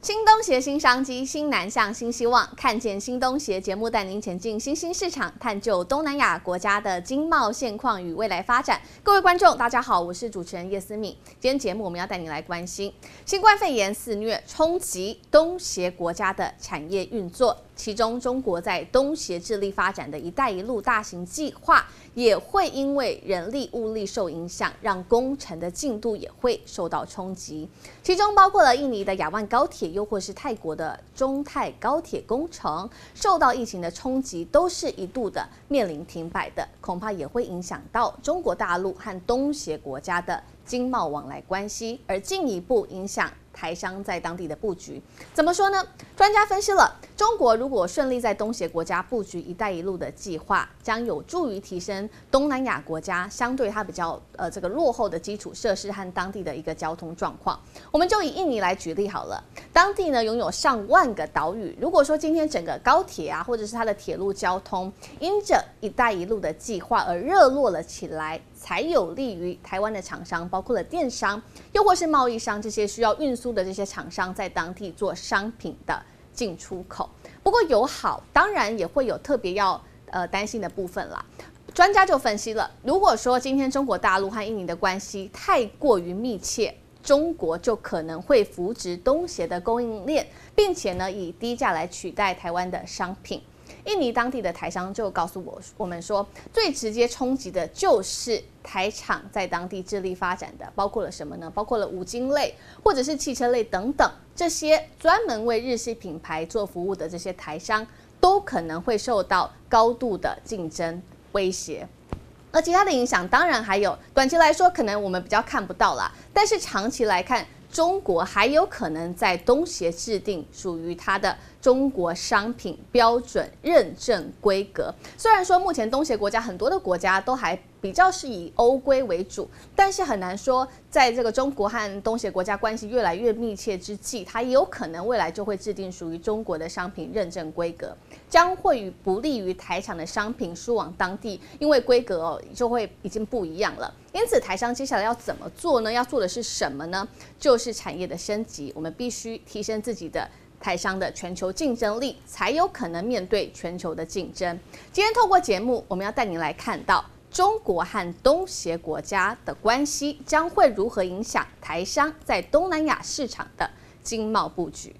新东协新商机，新南向新希望，看见新东协节目带您前进新兴市场，探究东南亚国家的经贸现况与未来发展。各位观众，大家好，我是主持人叶思敏。今天节目我们要带您来关心新冠肺炎肆虐，冲击东协国家的产业运作。其中，中国在东协致力发展的一带一路大型计划，也会因为人力物力受影响，让工程的进度也会受到冲击。其中包括了印尼的亚万高铁，又或是泰国的中泰高铁工程，受到疫情的冲击，都是一度的面临停摆的，恐怕也会影响到中国大陆和东协国家的经贸往来关系，而进一步影响台商在当地的布局。怎么说呢？专家分析了，中国如果顺利在东协国家布局“一带一路”的计划，将有助于提升东南亚国家相对它比较这个落后的基础设施和当地的一个交通状况。我们就以印尼来举例好了，当地呢拥有上万个岛屿，如果说今天整个高铁啊，或者是它的铁路交通，因着“一带一路”的计划而热络了起来，才有利于台湾的厂商，包括了电商，又或是贸易商这些需要运输的这些厂商，在当地做商品的进出口。不过有好，当然也会有特别要担心的部分啦。专家就分析了，如果说今天中国大陆和印尼的关系太过于密切，中国就可能会扶植东协的供应链，并且呢以低价来取代台湾的商品。印尼当地的台商就告诉我们说，最直接冲击的就是台厂在当地致力发展的，包括了什么呢？包括了五金类或者是汽车类等等，这些专门为日系品牌做服务的这些台商，都可能会受到高度的竞争威胁。而其他的影响，当然还有短期来说，可能我们比较看不到啦，但是长期来看，中国还有可能在东协制定属于它的中国商品标准认证规格。虽然说目前东协国家很多的国家都还比较是以欧规为主，但是很难说，在这个中国和东协国家关系越来越密切之际，它也有可能未来就会制定属于中国的商品认证规格，将会不利于台厂的商品输往当地，因为规格就会已经不一样了。因此，台商接下来要怎么做呢？要做的是什么呢？就是产业的升级，我们必须提升自己的台商的全球竞争力，才有可能面对全球的竞争。今天透过节目，我们要带您来看到中国和东协国家的关系将会如何影响台商在东南亚市场的经贸布局。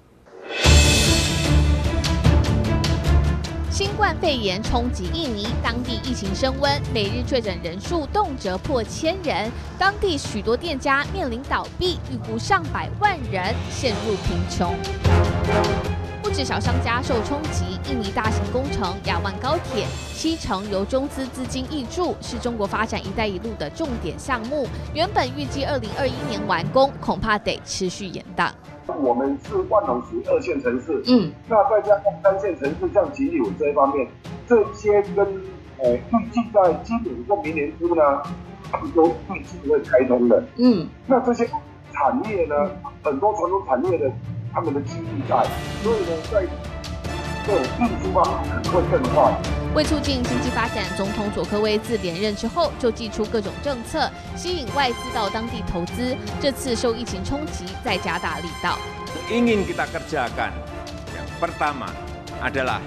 新冠肺炎冲击印尼，当地疫情升温，每日确诊人数动辄破1000人，当地许多店家面临倒闭，预估上百万人陷入贫穷。不止小商家受冲击，印尼大型工程亚万高铁70%由中资资金挹注，是中国发展“一带一路”的重点项目。原本预计2021年完工，恐怕得持续延宕。 我们是万隆属于2线城市，那再加上3线城市，像锦柳这一方面，这些跟预计在今年或明年初呢，他们都预计会开通的。那这些产业呢，很多传统产业的他们的基地在，所以呢，在这种运输方面可能会更快。 为促进经济发展，总统佐科威自连任之后就祭出各种政策，吸引外资到当地投资。这次受疫情冲击，再加大力道。 Ingin kita kerjakan, yang pertama adalah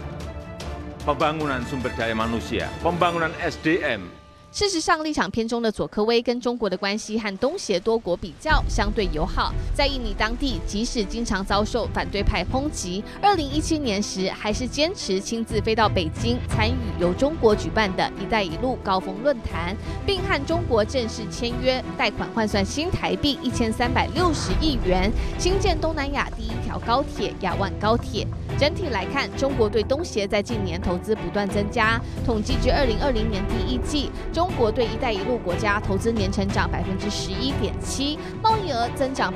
pembangunan sumber daya manusia, pembangunan SDM。 事实上，立场偏中的佐科威跟中国的关系和东协多国比较相对友好，在印尼当地，即使经常遭受反对派抨击，2017年时还是坚持亲自飞到北京参与由中国举办的一带一路高峰论坛，并和中国正式签约，贷款换算新台币1360亿元，兴建东南亚第一条高铁亚万高铁。整体来看，中国对东协在近年投资不断增加。统计至2020年第一季，中国对“一带一路”国家投资年成长11.7%，贸易额增长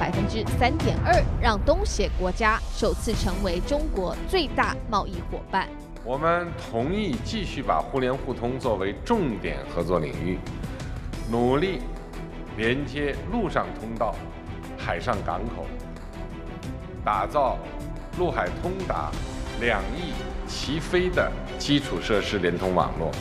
3.2%，让东协国家首次成为中国最大贸易伙伴。 我们同意继续把互联互通作为重点合作领域，努力连接陆上通道、海上港口，打造陆海通达、2翼齐飞的基础设施联通网络。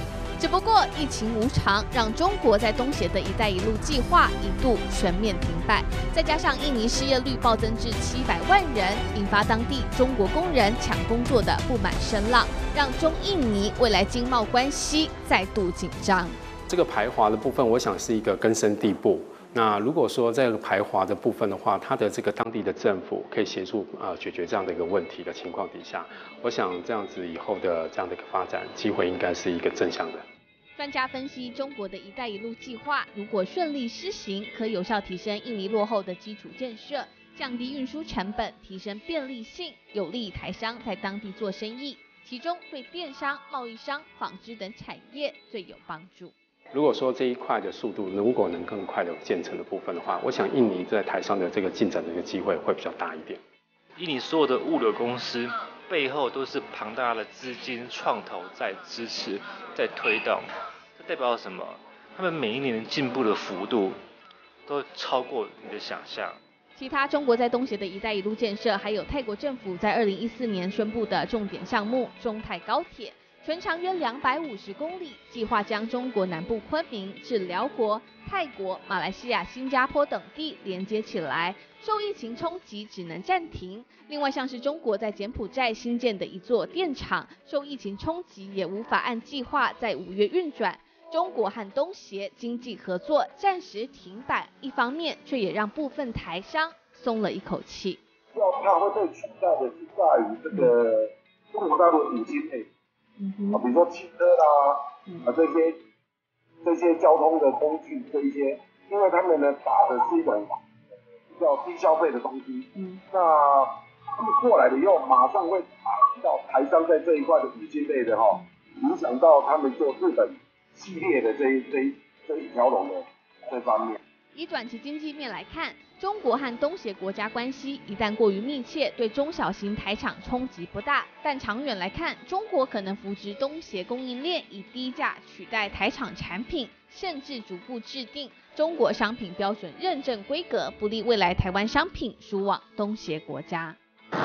只不过疫情无常，让中国在东协的一带一路计划一度全面停摆，再加上印尼失业率暴增至700万人，引发当地中国工人抢工作的不满声浪，让中印尼未来经贸关系再度紧张。 这个排华的部分，我想是一个根深蒂固。那如果说这个排华的部分的话，它的这个当地的政府可以协助解决这样的一个问题的情况底下，我想这样子以后的这样的一个发展机会应该是一个正向的。 专家分析，中国的一带一路计划如果顺利施行，可有效提升印尼落后的基础建设，降低运输成本，提升便利性，有利台商在当地做生意，其中对电商、贸易商、纺织等产业最有帮助。 如果说这一块的速度如果能更快的建成的部分的话，我想印尼在台上的这个进展的一个机会会比较大一点。 印尼所有的物流公司背后都是庞大的资金创投在支持、在推动，这代表什么？他们每一年进步的幅度都超过你的想象。 其他中国在东协的一带一路建设，还有泰国政府在2014年宣布的重点项目中泰高铁。全长约250公里，计划将中国南部昆明至辽国、泰国、马来西亚、新加坡等地连接起来。受疫情冲击，只能暂停。另外，像是中国在柬埔寨新建的一座电厂，受疫情冲击，也无法按计划在5月运转。中国和东协经济合作暂时停摆，一方面却也让部分台商松了一口气。 要它会被取代的是在于这个中国大陆5G内。比如说汽车啦，这些交通的工具，这一些，因为他们呢打的是一种比较低消费的东西，那他们过来了以后，马上会打击到台商在这一块的5G类的影响到他们做日本系列的这一条龙的这方面。 以短期经济面来看，中国和东协国家关系一旦过于密切，对中小型台厂冲击不大。但长远来看，中国可能扶植东协供应链，以低价取代台厂产品，甚至逐步制定中国商品标准认证规格，不利未来台湾商品输往东协国家。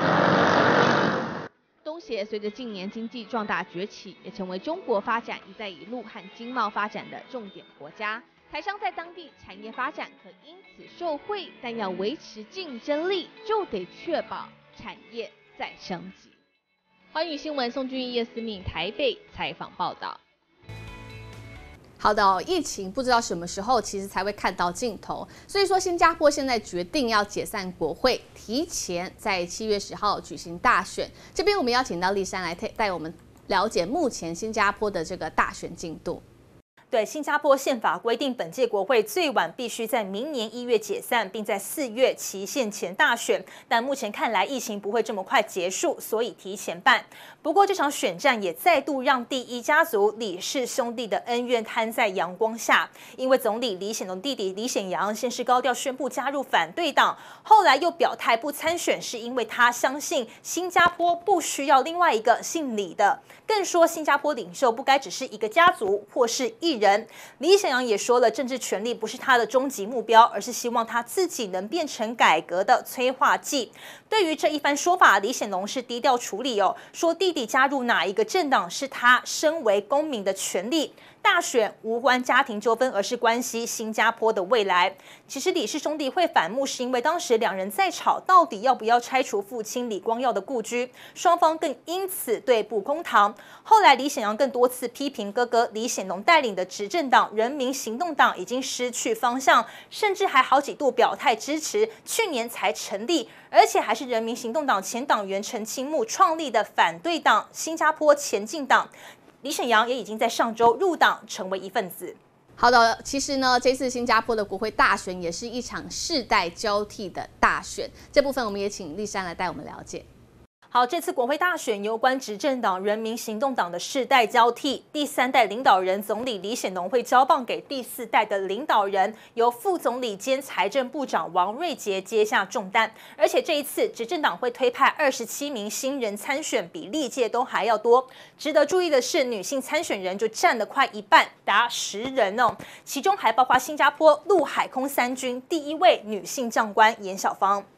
东协随着近年经济壮大崛起，也成为中国发展“一带一路”和经贸发展的重点国家。台商在当地产业发展可因此受惠，但要维持竞争力，就得确保产业再升级。寰宇新闻宋俊毅、叶思敏台北采访报道。好的疫情不知道什么时候其实才会看到尽头，所以说新加坡现在决定要解散国会，提前在7月10号举行大选。这边我们邀请到丽珊来带我们了解目前新加坡的这个大选进度。 对，新加坡宪法规定，本届国会最晚必须在明年1月解散，并在4月期限前大选。但目前看来，疫情不会这么快结束，所以提前办。不过，这场选战也再度让第一家族李氏兄弟的恩怨摊在阳光下。因为总理李显龙弟弟李显扬先是高调宣布加入反对党，后来又表态不参选，是因为他相信新加坡不需要另外一个姓李的。更说，新加坡领袖不该只是一个家族或是一人。李显扬也说了，政治权力不是他的终极目标，而是希望他自己能变成改革的催化剂。对于这一番说法，李显龙是低调处理说弟弟加入哪一个政党是他身为公民的权利。大选无关家庭纠纷，而是关系新加坡的未来。其实李氏兄弟会反目，是因为当时两人在吵到底要不要拆除父亲李光耀的故居，双方更因此对簿公堂。后来李显扬更多次批评哥哥李显龙带领的执政党人民行动党已经失去方向，甚至还好几度表态支持去年才成立，而且还是人民行动党前党员陈清木创立的反对党新加坡前进党。李显扬也已经在上周入党成为一份子。 好的，其实呢，这次新加坡的国会大选也是一场世代交替的大选，这部分我们也请丽珊来带我们了解。 好，这次国会大选攸关执政党人民行动党的世代交替，第3代领导人总理李显龙会交棒给第4代的领导人，由副总理兼财政部长王瑞杰接下重担。而且这一次执政党会推派27名新人参选，比历届都还要多。值得注意的是，女性参选人就占了快一半，达10人其中还包括新加坡陆海空3军第1位女性将官严小芳。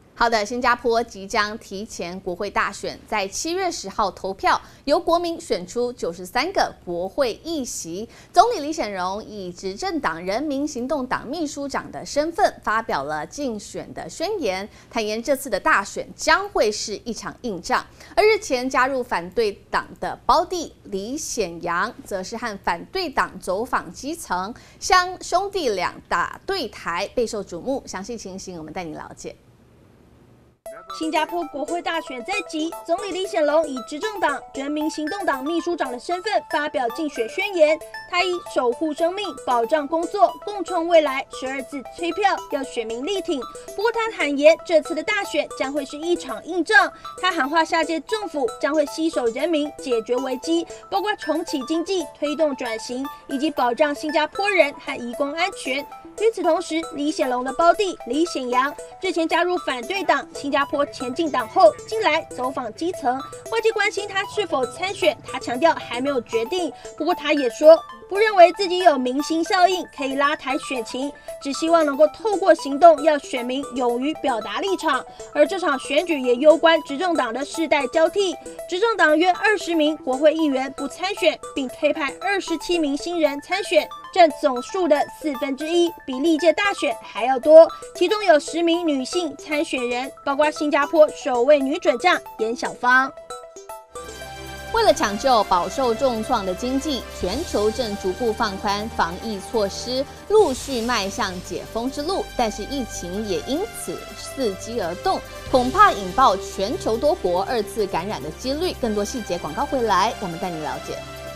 好的，新加坡即将提前国会大选，在7月10号投票，由国民选出93个国会议席。总理李显荣以执政党人民行动党秘书长的身份发表了竞选的宣言，坦言这次的大选将会是一场硬仗。而日前加入反对党的胞弟李显扬，则是和反对党走访基层，像兄弟俩打对台，备受瞩目。详细情形我们带你了解。 新加坡国会大选在即，总理李显龙以执政党人民行动党秘书长的身份发表竞选宣言，他以守护生命、保障工作、共创未来12字催票，要选民力挺。不过他坦言，这次的大选将会是一场硬仗。他喊话下届政府将会携手人民解决危机，包括重启经济、推动转型，以及保障新加坡人和移工安全。与此同时，李显龙的胞弟李显扬日前加入反对党新加坡前进党后，近来走访基层，外界关心他是否参选，他强调还没有决定。不过他也说，不认为自己有明星效应可以拉抬选情，只希望能够透过行动要选民勇于表达立场。而这场选举也攸关执政党的世代交替，执政党约20名国会议员不参选，并推派27名新人参选，占总数的1/4，比历届大选还要多。其中有10名女性参选人，包括新加坡首位女准将严小芳。 为了抢救饱受重创的经济，全球正逐步放宽防疫措施，陆续迈向解封之路。但是疫情也因此伺机而动，恐怕引爆全球多国2次感染的几率。更多细节，广告回来，我们带你了解。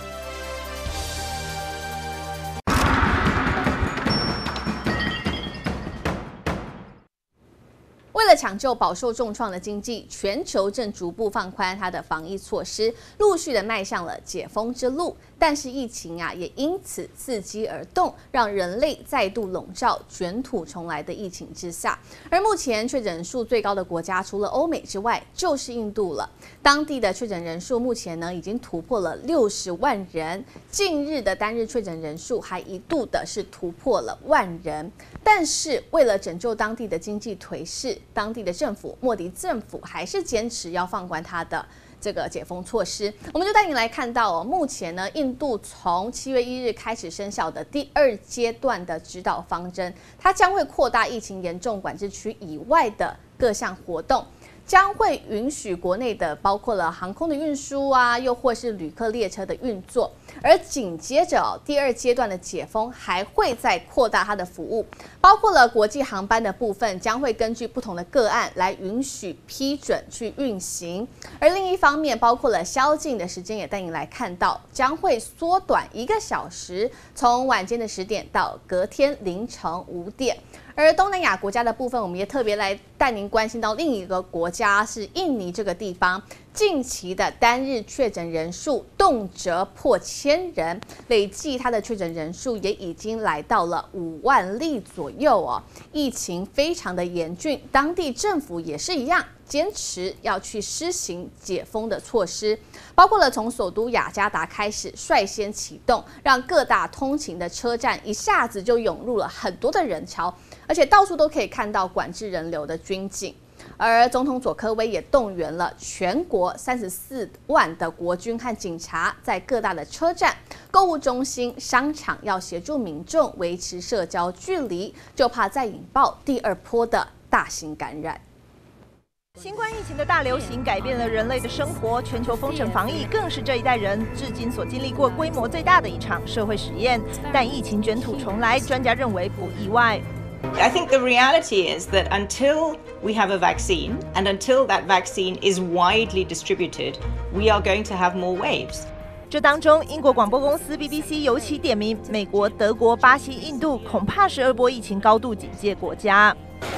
为了抢救饱受重创的经济，全球正逐步放宽它的防疫措施，陆续的迈向了解封之路。但是疫情也因此伺机而动，让人类再度笼罩卷土重来的疫情之下。而目前确诊数最高的国家，除了欧美之外，就是印度了。当地的确诊人数目前已经突破了60万人，近日的单日确诊人数还一度的是突破了1万人。但是为了拯救当地的经济颓势，当地的政府莫迪政府还是坚持要放宽它的这个解封措施。我们就带你来看到目前印度从7月1日开始生效的第2阶段的指导方针，它将会扩大疫情严重管制区以外的各项活动。将会允许国内的包括了航空的运输又或是旅客列车的运作，而紧接着第2阶段的解封还会再扩大它的服务，包括了国际航班的部分将会根据不同的个案来允许批准去运行，而另一方面包括了宵禁的时间也带你来看到，将会缩短1个小时，从晚间的10点到隔天凌晨5点。而东南亚国家的部分，我们也特别来带您关心到另一个国家是印尼这个地方，近期的单日确诊人数动辄破1000人，累计它的确诊人数也已经来到了5万例左右疫情非常的严峻，当地政府也是一样，坚持要去施行解封的措施，包括了从首都雅加达开始率先启动，让各大通勤的车站一下子就涌入了很多的人潮，而且到处都可以看到管制人流的军警。而总统佐科威也动员了全国34万的国军和警察，在各大的车站、购物中心、商场要协助民众维持社交距离，就怕再引爆第2波的大型感染。 新冠疫情的大流行改变了人类的生活，全球封城防疫更是这一代人至今所经历过规模最大的一场社会实验。但疫情卷土重来，专家认为不意外。 I think the reality is that until we have a vaccine and until that vaccine is widely distributed, we are going to have more waves. 这当中，英国广播公司 BBC 尤其点名美国、德国、巴西、印度，恐怕是2波疫情高度警戒国家。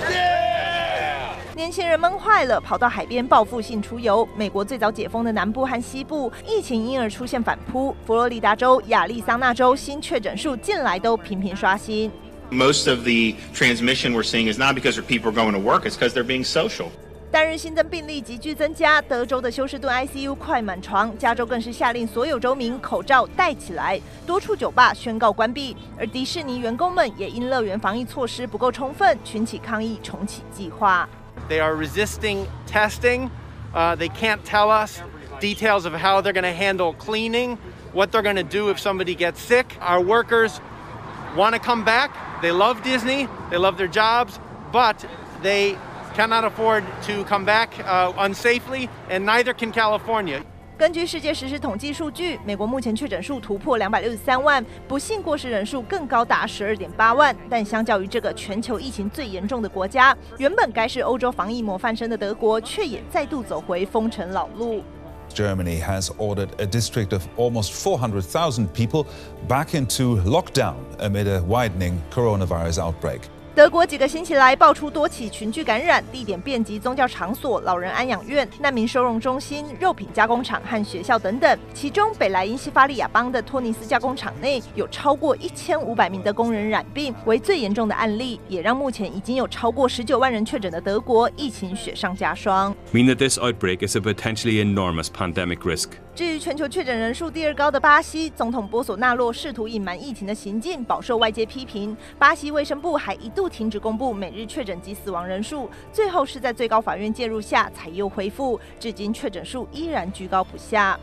年轻人闷坏了，跑到海边报复性出游。美国最早解封的南部和西部，疫情因而出现反扑。佛罗里达州、亚利桑那州新确诊数近来都频频刷新。 Most of the transmission we're seeing is not because people are going to work, it's because they're being social. 单日新增病例急剧增加，德州的休斯顿 ICU 快满床，加州更是下令所有州民口罩戴起来，多处酒吧宣告关闭，而迪士尼员工们也因乐园防疫措施不够充分，群起抗议重启计划。 They are resisting testing. They can't tell us details of how they're going to handle cleaning, what they're going to do if somebody gets sick. Our workers want to come back. They love Disney. They love their jobs, but they cannot afford to come back unsafely, and neither can California. 根据世界实时统计数据，美国目前确诊数突破263万，不幸过世人数更高达12.8万。但相较于这个全球疫情最严重的国家，原本该是欧洲防疫模范生的德国，却也再度走回封城老路。 Germany has ordered a district of almost 400,000 people back into lockdown amid a widening coronavirus outbreak. 德国几个星期来爆出多起群聚感染，地点遍及宗教场所、老人安养院、难民收容中心、肉品加工厂和学校等等。其中，北莱茵西法利亚邦的托尼斯加工厂内有超过1500名的工人染病，为最严重的案例，也让目前已经有超过19万人确诊的德国疫情雪上加霜。 mean that this outbreak is a potentially enormous pandemic risk. 至于全球确诊人数第2高的巴西，总统波索纳洛试图隐瞒疫情的行径，饱受外界批评。巴西卫生部还一度停止公布每日确诊及死亡人数，最后是在最高法院介入下才又恢复，至今确诊数依然居高不下。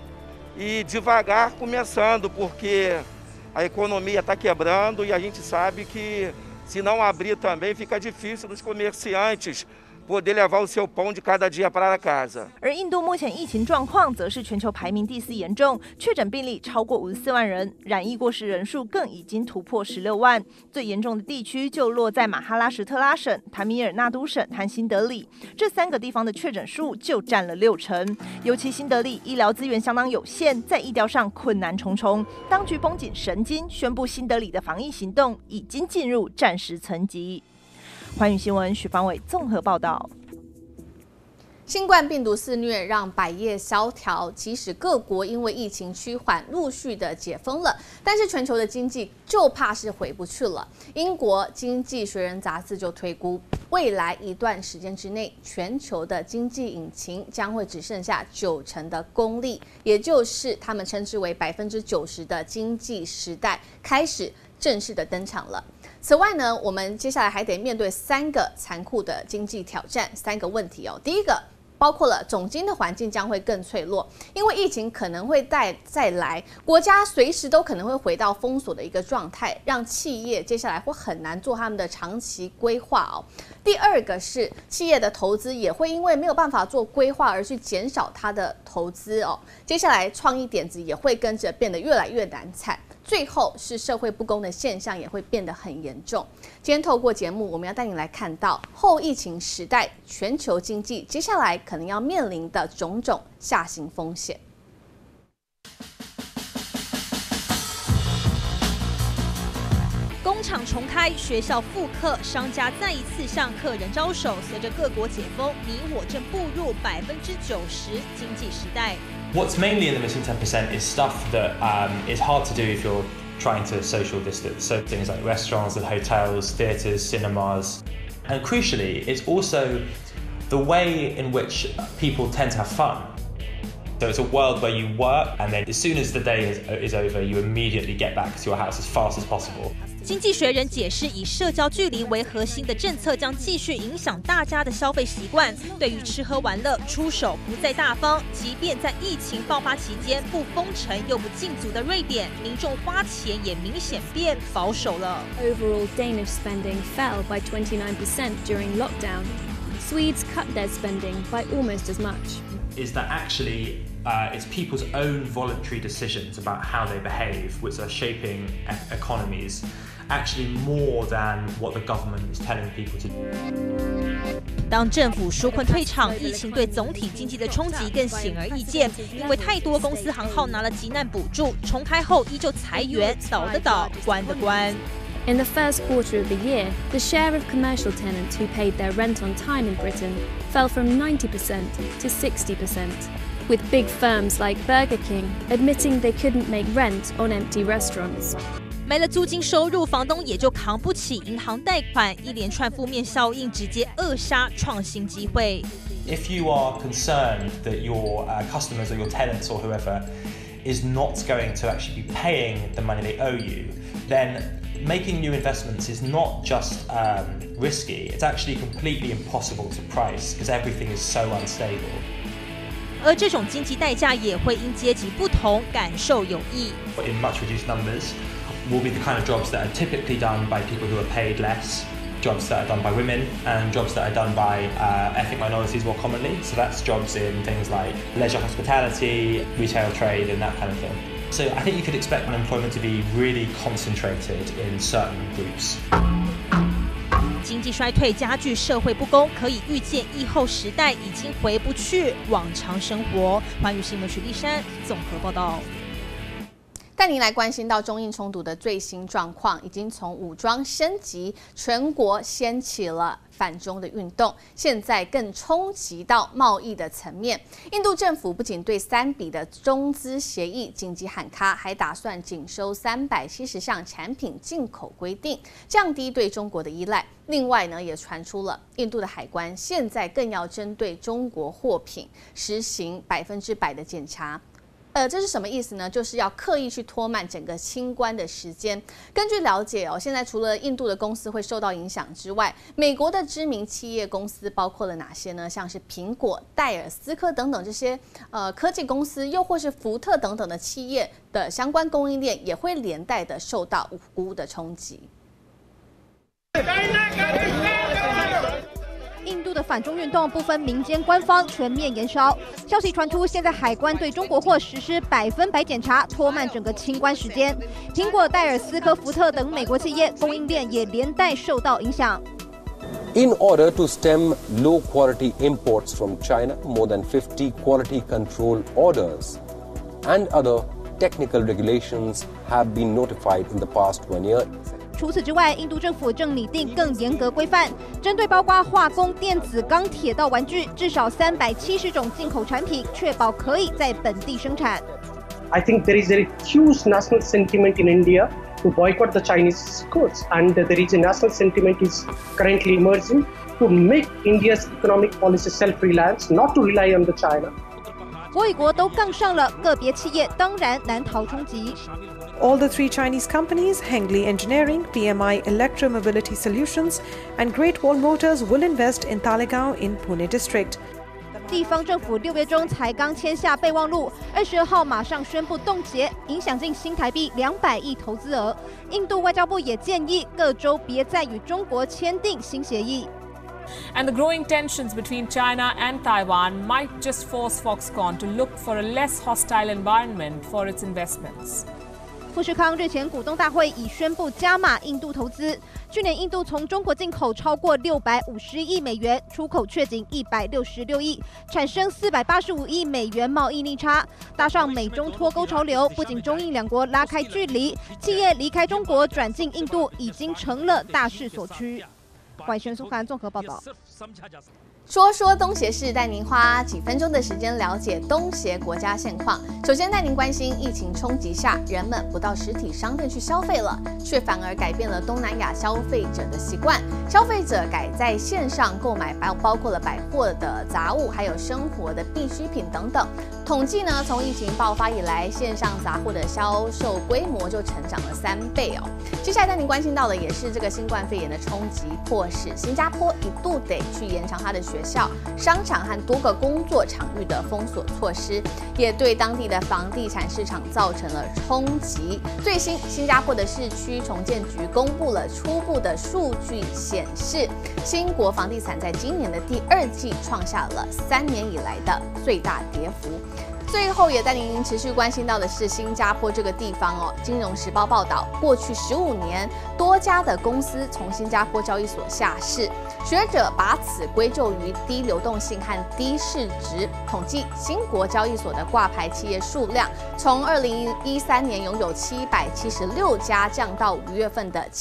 E devagar começando, porque a economia está quebrando e a gente sabe que se não abrir também fica difícil dos comerciantes poder levar o seu pão de cada dia para casa. 而印度目前疫情状况则是全球排名第4严重，确诊病例超过54万人，染疫过世人数更已经突破16万。最严重的地区就落在马哈拉什特拉省、坦米尔纳都省和新德里，这3个地方的确诊数就占了60%。尤其新德里医疗资源相当有限，在疫调上困难重重。当局绷紧神经，宣布新德里的防疫行动已经进入战时层级。寰宇新闻许方伟综合报道。 新冠病毒肆虐让百业萧条，即使各国因为疫情趋缓，陆续的解封了，但是全球的经济就怕是回不去了。英国《经济学人》杂志就推估，未来一段时间之内，全球的经济引擎将会只剩下90%的功力，也就是他们称之为90%的经济时代开始正式的登场了。此外呢，我们接下来还得面对3个残酷的经济挑战，3个问题哦。第一个，包括了总经的环境将会更脆弱，因为疫情可能会再来，国家随时都可能会回到封锁的一个状态，让企业接下来会很难做他们的长期规划哦。第二个是企业的投资也会因为没有办法做规划而去减少它的投资哦。接下来创意点子也会跟着变得越来越难产。最后是社会不公的现象也会变得很严重。今天透过节目，我们要带你来看到后疫情时代全球经济接下来可能要面临的种种下行风险。 工厂重开，学校复课，商家再一次向客人招手。随着各国解封，你我正步入90%经济时代。 What's mainly in the missing 10% is stuff that is hard to do if you're trying to social distance. So things like restaurants, hotels, theatres, cinemas. And crucially, it's also the way in which people tend to have fun. So it's a world where you work and then as soon as the day is over, you immediately get back to your house as fast as possible. 经济学人解释，以社交距离为核心的政策将继续影响大家的消费习惯。对于吃喝玩乐，出手不再大方。即便在疫情爆发期间不封城又不禁足的瑞典，民众花钱也明显变保守了。 Overall Danish spending fell by 29% during lockdown. Swedes cut their spending by almost as much. Is that actually it's people's own voluntary decisions about how they behave which are shaping economies actually more than what the government is telling people to do. 当政府纾困退场，疫情对总体经济的冲击更显而易见，因为太多公司行号拿了急难补助，重开后依旧裁员，倒的倒，关的关。 In the first quarter of the year, the share of commercial tenants who paid their rent on time in Britain fell from 90% to 60%, with big firms like Burger King admitting they couldn't make rent on empty restaurants. 没了租金收入，房东也就扛不起银行贷款，一连串负面效应直接扼杀创新机会。 If you are concerned that your customers or your tenants or whoever is not going to actually be paying the money they owe you, then making new investments is not just risky, it's actually completely impossible to price because everything is so unstable. 而这种经济代价也会因阶级不同感受有异。 In much reduced numbers, will be the kind of jobs that are typically done by people who are paid less, jobs that are done by women, and jobs that are done by ethnic minorities more commonly. So that's jobs in things like leisure hospitality, retail trade, and that kind of thing. So I think you could expect unemployment to be really concentrated in certain groups. 经济衰退加剧社会不公，可以预见疫后时代已经回不去往常生活。寰宇新闻徐丽珊综合报道。 带您来关心到中印冲突的最新状况，已经从武装升级，全国掀起了反中的运动，现在更冲击到贸易的层面。印度政府不仅对3笔的中资协议紧急喊卡，还打算紧收370项产品进口规定，降低对中国的依赖。另外呢，也传出了印度的海关现在更要针对中国货品实行100%的检查。这是什么意思呢？就是要刻意去拖慢整个清关的时间。根据了解现在除了印度的公司会受到影响之外，美国的知名企业公司包括了哪些呢？像是苹果、戴尔斯科等等这些科技公司，又或是福特等等的企业的相关供应链，也会连带的受到无辜的冲击。 印度的反中运动不分民间官方全面延烧，消息传出，现在海关对中国货实施100%检查，拖慢整个清关时间。苹果、戴尔斯科、福特等美国企业供应链也连带受到影响。 In order to stem low-quality imports from China, more than 50 quality control orders and other technical regulations have been notified in the past 1 year. 除此之外，印度政府正拟定更严格规范，针对包括化工、电子、钢铁到玩具，至少370种进口产品，确保可以在本地生产。 I think there is a huge national sentiment in India to boycott the Chinese goods, and there is a national sentiment is currently emerging to make India's economic policy self-reliant, not to rely on the China. 国与国都杠上了，个别企业当然难逃冲击。 All the 3 Chinese companies, Hengli Engineering, PMI Electromobility Solutions, and Great Wall Motors will invest in Talegaon in Pune district. 地方政府6月中才刚签下备忘录，22号马上宣布冻结，影响近新台币200亿投资额。印度外交部也建议各州别再与中国签订新协议。 And the growing tensions between China and Taiwan might just force Foxconn to look for a less hostile environment for its investments. 富士康日前股东大会已宣布加码印度投资。去年印度从中国进口超过650亿美元，出口却仅166亿，产生485亿美元贸易逆差。搭上美中脱钩潮流，不仅中印两国拉开距离，企业离开中国转进印度已经成了大势所趋。外宣苏涵综合报道。 说东协事，带您花几分钟的时间了解东协国家现况。首先带您关心疫情冲击下，人们不到实体商店去消费了，却反而改变了东南亚消费者的习惯。消费者改在线上购买，包括了百货的杂物，还有生活的必需品等等。统计呢，从疫情爆发以来，线上杂货的销售规模就成长了3倍哦。接下来带您关心到的也是这个新冠肺炎的冲击，迫使新加坡一度得去延长它的学校、商场和多个工作场域的封锁措施，也对当地的房地产市场造成了冲击。最新，新加坡的市区重建局公布了初步的数据显示，新国房地产在今年的第2季创下了3年以来的最大跌幅。最后也带您持续关心到的是新加坡这个地方哦。金融时报报道，过去15年，多家的公司从新加坡交易所下市，学者把此归咎于低流动性和低市值。统计新国交易所的挂牌企业数量，从2013年拥有776家降到5月份的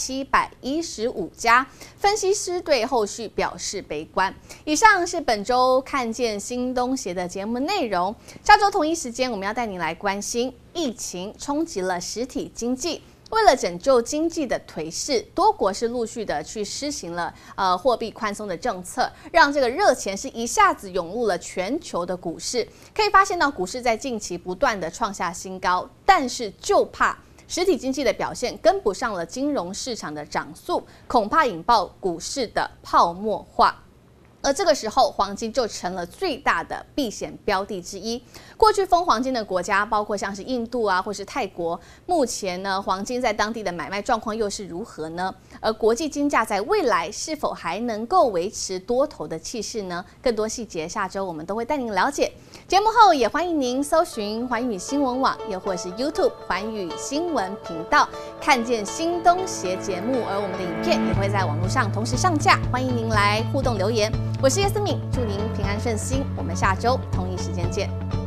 715家。分析师对后续表示悲观。以上是本周看见新东协的节目内容。下周同一时间，我们要带您来关心疫情冲击了实体经济。为了拯救经济的颓势，多国是陆续的去施行了货币宽松的政策，让这个热钱是一下子涌入了全球的股市。可以发现到股市在近期不断的创下新高，但是就怕实体经济的表现跟不上了金融市场的涨速，恐怕引爆股市的泡沫化。而这个时候，黄金就成了最大的避险标的之一。过去封黄金的国家，包括像是印度啊，或是泰国，目前呢，黄金在当地的买卖状况又是如何呢？而国际金价在未来是否还能够维持多头的气势呢？更多细节，下周我们都会带您了解。节目后也欢迎您搜寻寰宇新闻网，又或是 YouTube 寰宇新闻频道，看见新东协节目。而我们的影片也会在网络上同时上架，欢迎您来互动留言。我是叶思敏，祝您平安顺心，我们下周同一时间见。